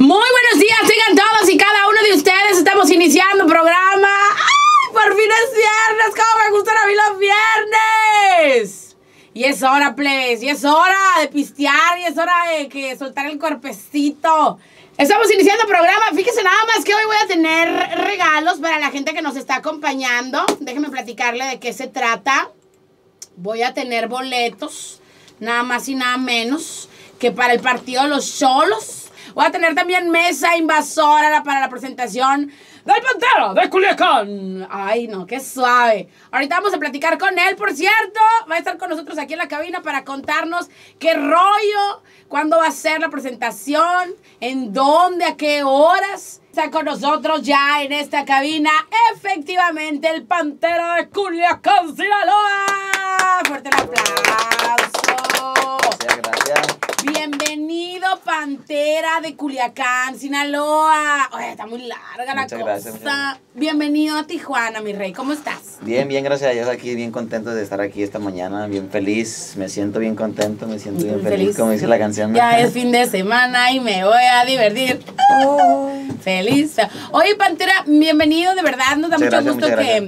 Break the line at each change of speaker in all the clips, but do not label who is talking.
Muy buenos días, tengan todos y cada uno de ustedes. Estamos iniciando programa. ¡Ay, por fin es viernes! ¡Cómo me gustan a mí los viernes! Y es hora, plebes, y es hora de pistear, y es hora de que soltar el cuerpecito. Estamos iniciando programa. Fíjense nada más que hoy voy a tener regalos para la gente que nos está acompañando. Déjenme platicarle de qué se trata. Voy a tener boletos, nada más y nada menos que para el partido de los Cholos. Voy a tener también mesa invasora para la presentación del Pantera de Culiacán. Ay, no, qué suave. Ahorita vamos a platicar con él, por cierto. Va a estar con nosotros aquí en la cabina para contarnos qué rollo, cuándo va a ser la presentación, en dónde, a qué horas. Está con nosotros ya en esta cabina, efectivamente, el Pantera de Culiacán, Sinaloa. Fuerte el aplauso.
Gracias.
Bienvenido, Pantera de Culiacán, Sinaloa. Oye, está muy larga la cosa. Gracias. Bienvenido a Tijuana, mi rey. ¿Cómo estás?
Bien, gracias a Dios aquí, bien contento de estar aquí esta mañana, bien feliz, me siento bien contento, me siento bien feliz, como dice la canción.
Ya es fin de semana y me voy a divertir. Feliz. Oye, Pantera, bienvenido, de verdad, nos da mucho gusto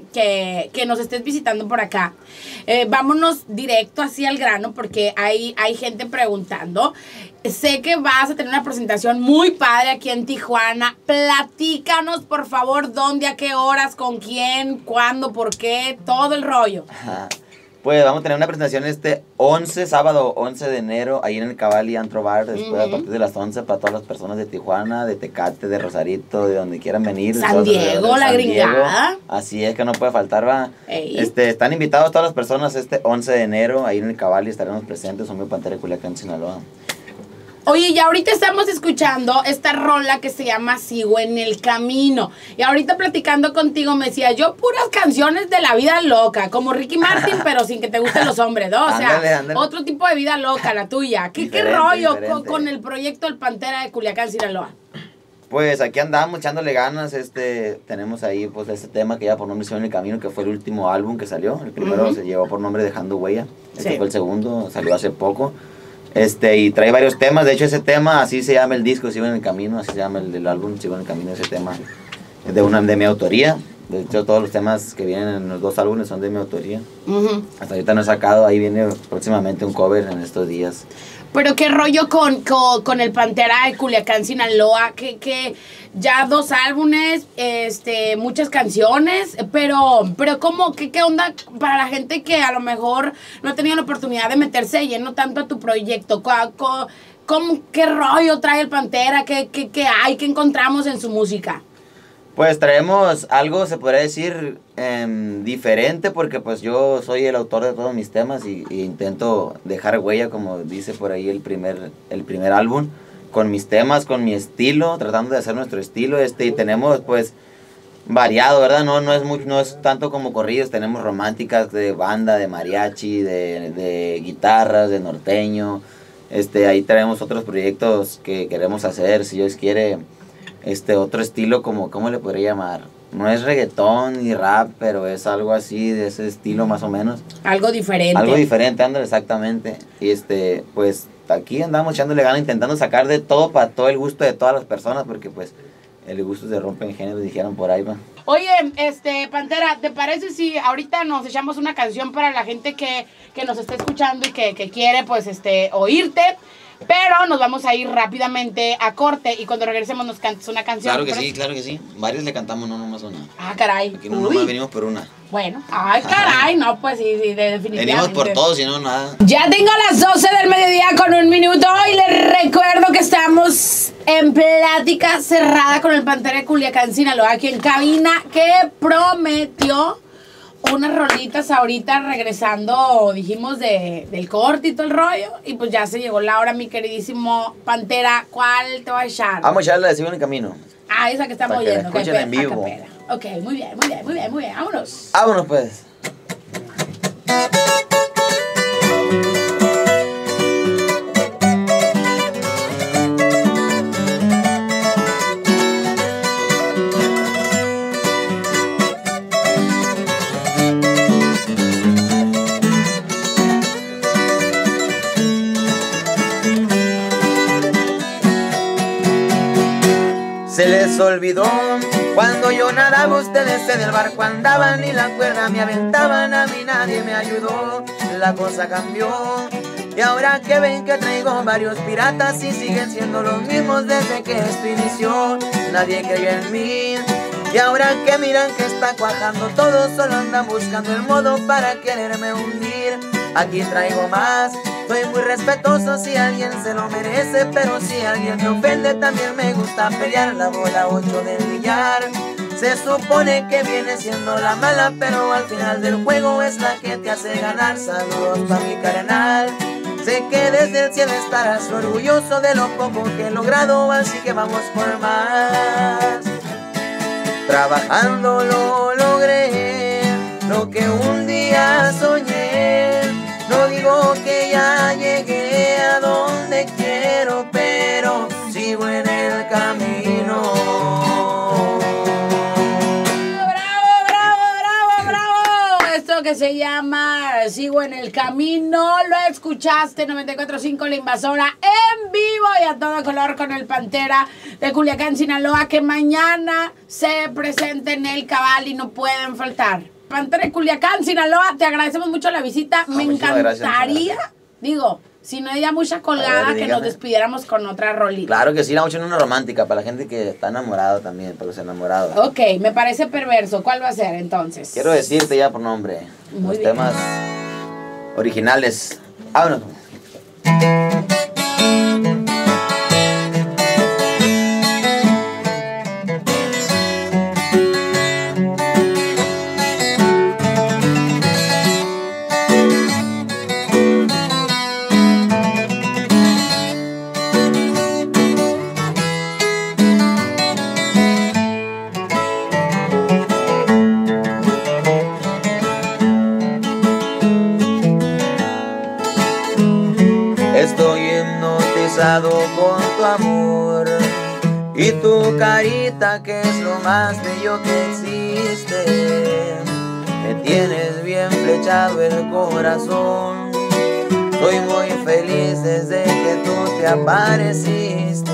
que nos estés visitando por acá. Vámonos directo así al grano porque hay gente preguntando. Sé que vas a tener una presentación muy padre aquí en Tijuana. Platícanos, por favor, dónde, a qué horas, con quién, cuándo, por qué, todo el rollo.
Ajá. Pues vamos a tener una presentación sábado 11 de enero, ahí en el Cavalli Antro Bar, después a partir de las 11 para todas las personas de Tijuana, de Tecate, de Rosarito, de donde quieran venir.
San Diego, la gringada.
Así es que no puede faltar, va. Están invitados todas las personas 11 de enero, ahí en el Cavalli estaremos presentes, somos Pantera de Culiacán, Sinaloa.
Oye, ya ahorita estamos escuchando esta rola que se llama Sigo en el Camino. Y ahorita platicando contigo me decía, yo puras canciones de la vida loca, como Ricky Martin, pero sin que te gusten los hombres, ¿no? O sea, ándale. Otro tipo de vida loca, la tuya. ¿Qué rollo con el proyecto El Pantera de Culiacán, Sinaloa?
Pues aquí andamos echándole ganas, tenemos ahí pues este tema que lleva por nombre Sigo en el Camino, que fue el último álbum que salió. El primero se llevó por nombre Dejando Huella, este fue el segundo, salió hace poco. Y trae varios temas, de hecho ese tema, así se llama el disco, Sigo en el Camino, así se llama el álbum, Sigo en el Camino, ese tema es de mi autoría. De hecho todos los temas que vienen en los dos álbumes son de mi autoría. Hasta ahorita no he sacado, ahí viene próximamente un cover en estos días.
Pero qué rollo con el Pantera de Culiacán, Sinaloa, que ya 2 álbumes, muchas canciones, pero ¿cómo, qué onda para la gente que a lo mejor no ha tenido la oportunidad de meterse de lleno tanto a tu proyecto? ¿Qué rollo trae el Pantera? ¿Qué hay? ¿Qué encontramos en su música?
Pues traemos algo, se podría decir, diferente, porque pues yo soy el autor de todos mis temas y intento dejar huella, como dice por ahí el primer álbum, con mis temas, con mi estilo, tratando de hacer nuestro estilo, y tenemos pues variado, ¿verdad? No es tanto como corridos, tenemos románticas de banda, de mariachi, de guitarras, de norteño, ahí tenemos otros proyectos que queremos hacer, si Dios quiere. Otro estilo como, ¿cómo le podría llamar? No es reggaetón ni rap, pero es algo así, de ese estilo más o menos.
Algo diferente.
Algo diferente, ándale, exactamente. Y pues aquí andamos echándole ganas, intentando sacar de todo para todo el gusto de todas las personas, porque pues el gusto se rompe en género, dijeron por ahí, va.
Oye, Pantera, ¿te parece si ahorita nos echamos una canción para la gente que nos está escuchando y que quiere, pues, oírte? Pero nos vamos a ir rápidamente a corte y cuando regresemos nos cantas una canción.
Claro que sí. Varios le cantamos, no nomás una.
Ah, caray.
Aquí no nomás venimos por una.
Bueno, ay, caray, no, pues sí, definitivamente.
Venimos por todos, si no, nada.
Ya tengo las 12 del mediodía con 1 minuto y les recuerdo que estamos en plática cerrada con el Pantera de Culiacán, Sinaloa, aquí en cabina, que prometió unas rolitas ahorita regresando, dijimos, del corte y todo el rollo. Y pues ya se llegó la hora, mi queridísimo Pantera. ¿Cuál te va a echar?
Vamos a echarle de Sigo en el Camino.
Ah, esa que estamos oyendo.
Que la escuchen en vivo.
Ok, muy bien. Vámonos.
Vámonos pues. Se les olvidó cuando yo nadaba, ustedes en el barco andaban y la cuerda me aventaban, a mí nadie me ayudó. La cosa cambió y ahora que ven que traigo varios piratas y siguen siendo los mismos desde que esto inició. Nadie creyó en mí y ahora que miran que está cuajando todo, solo andan buscando el modo para quererme hundir. Aquí traigo más, soy muy respetuoso si alguien se lo merece, pero si alguien me ofende también me gusta pelear. La bola 8 del billar se supone que viene siendo la mala, pero al final del juego es la que te hace ganar. Saludos pa' mi carnal, sé que desde el cielo estarás orgulloso de lo poco que he logrado, así que vamos por más. Trabajando lo logré, lo que un día soñé. No digo que ya llegué a donde quiero, pero sigo en el camino.
¡Bravo, bravo, bravo, bravo! Esto que se llama Sigo en el Camino, lo escuchaste 94.5 La Invasora en vivo y a todo color con el Pantera de Culiacán, Sinaloa, que mañana se presenta en el Cabal y no pueden faltar. Pantera de Culiacán, Sinaloa, te agradecemos mucho la visita. Me encantaría, digo, si no hay ya mucha colgada, que nos despidiéramos con otra rolita.
Claro que sí, la noche una romántica para la gente que está enamorado también, para los enamorados.
Ok, me parece perverso. ¿Cuál va a ser entonces?
Quiero decirte ya por nombre
Muy
los
bien.
temas originales. Vámonos. Estoy hipnotizado con tu amor y tu carita, que es lo más bello que existe. Me tienes bien flechado el corazón. Soy muy feliz desde que tú te apareciste.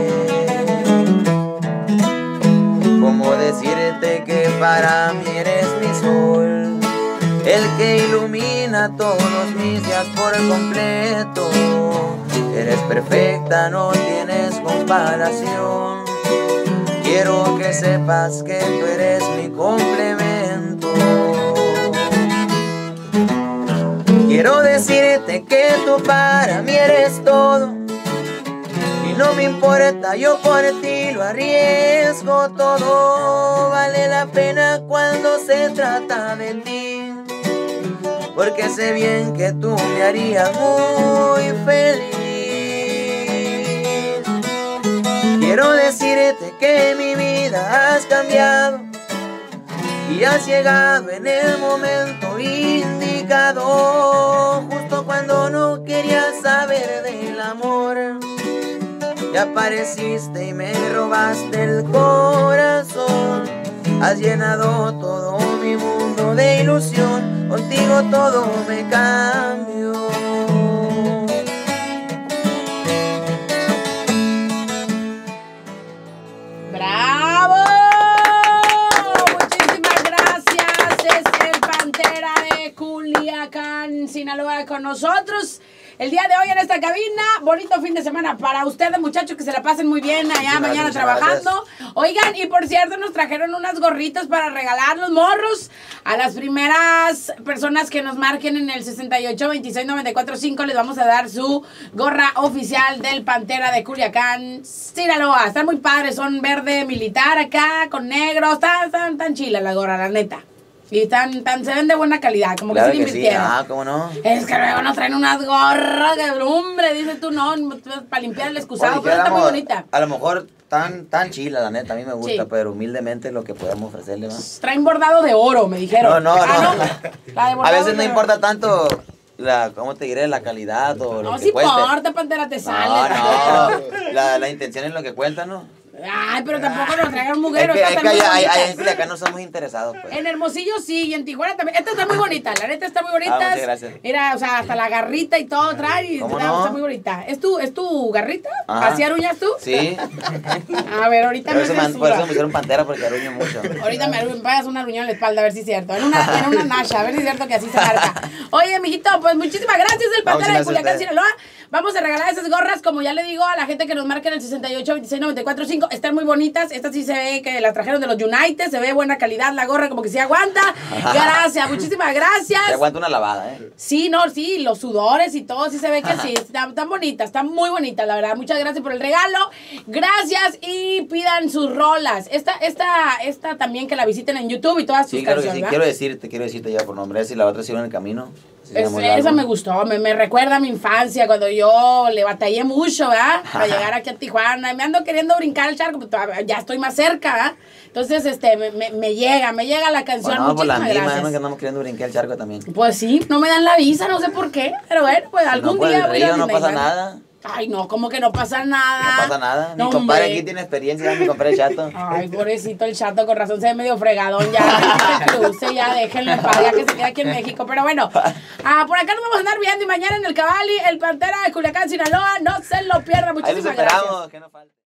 ¿Cómo decirte que para mí eres mi sol? El que ilumina todos mis días por completo. Eres perfecta, no tienes comparación. Quiero que sepas que tú eres mi complemento. Quiero decirte que tú para mí eres todo. Y no me importa, yo por ti lo arriesgo todo. Vale la pena cuando se trata de ti, porque sé bien que tú me harías muy feliz. Quiero decirte que mi vida has cambiado y has llegado en el momento indicado, justo cuando no querías saber del amor. Y apareciste y me robaste el corazón. Has llenado todo mi mundo de ilusión. Contigo todo me cambió.
¡Bravo! Muchísimas gracias. Es el Pantera de Culiacán, Sinaloa, con nosotros el día de hoy en esta cabina. Bonito fin de semana para ustedes, muchachos, que se la pasen muy bien allá mañana trabajando. Oigan, y por cierto, nos trajeron unas gorritas para regalar los morros a las primeras personas que nos marquen en el 682694.5. Les vamos a dar su gorra oficial del Pantera de Culiacán, Sinaloa. Están muy padres, son verde militar acá con negro. Están tan chilas la gorra, la neta. Y se ven de buena calidad, como
Claro
que sí le invirtieron.
Sí. Ah, ¿cómo no?
Es que luego nos traen unas gorras de hombre, dices tú, no, para limpiar el excusado, pero está muy bonita.
A lo mejor tan chila, la neta, a mí me gusta,
Sí.
pero humildemente lo que podemos ofrecerle, ¿no?
Traen bordado de oro, me dijeron.
No.
La de
A
bordado
veces no
de
importa tanto ¿cómo te diré? La calidad o lo
No,
que
sí
cueste.
importa, Pantera, te sale.
No, la intención es lo que cuenta, ¿no?
Ay, pero tampoco nos traigan mujeres.
Es que allá en Culiacán no somos interesados, pues.
En Hermosillo sí, y en Tijuana también. Esta está muy bonita, la neta está muy bonita.
Muchas gracias.
Mira, o sea, hasta la garrita y todo trae. Y está muy bonita. ¿Es tu garrita? ¿Así aruñas tú?
Sí.
A ver, ahorita
por eso me hicieron pantera, porque aruño mucho.
Ahorita me vayas una aruñón en la espalda, a ver si es cierto. En una nasha, a ver si es cierto que así se marca. Oye, mijito, pues muchísimas gracias del Pantera de Culiacán, Sinaloa. Vamos a regalar esas gorras, como ya le digo a la gente que nos marca en el 68269445. Están muy bonitas. Estas sí se ve que las trajeron de los United. Se ve buena calidad la gorra, como que sí aguanta. Gracias, muchísimas gracias.
Se aguanta una lavada, ¿eh?
Sí, sí, los sudores y todo, sí se ve que sí. Están bonitas, están muy bonitas, la verdad. Muchas gracias por el regalo. Gracias y pidan sus rolas. Esta también que la visiten en YouTube y todas sus canciones.
Sí, quiero decirte ya por nombre. Si la otra sigue en el camino.
Esa me gustó, me recuerda a mi infancia cuando yo le batallé mucho, ¿verdad? Para llegar aquí a Tijuana. Me ando queriendo brincar el charco, pero ya estoy más cerca, ¿verdad? Entonces, me llega la canción.
Bueno,
muchísimas gracias.
Que andamos queriendo brincar el charco también.
Pues sí, no me dan la visa, no sé por qué, pero bueno, pues algún día
voy a ir. No pasa nada.
Ay, no, como que no pasa nada.
No pasa nada. Mi compadre aquí tiene experiencia, mi compadre Chato.
Ay, pobrecito el Chato, con razón se ve medio fregadón ya. Que cruce, ya déjenlo en paz, ya que se queda aquí en México. Pero bueno, por acá nos vamos a andar viendo y mañana en el Cavalli, el Pantera de Culiacán, Sinaloa. No se lo pierdan, muchísimas gracias.
Que no falte.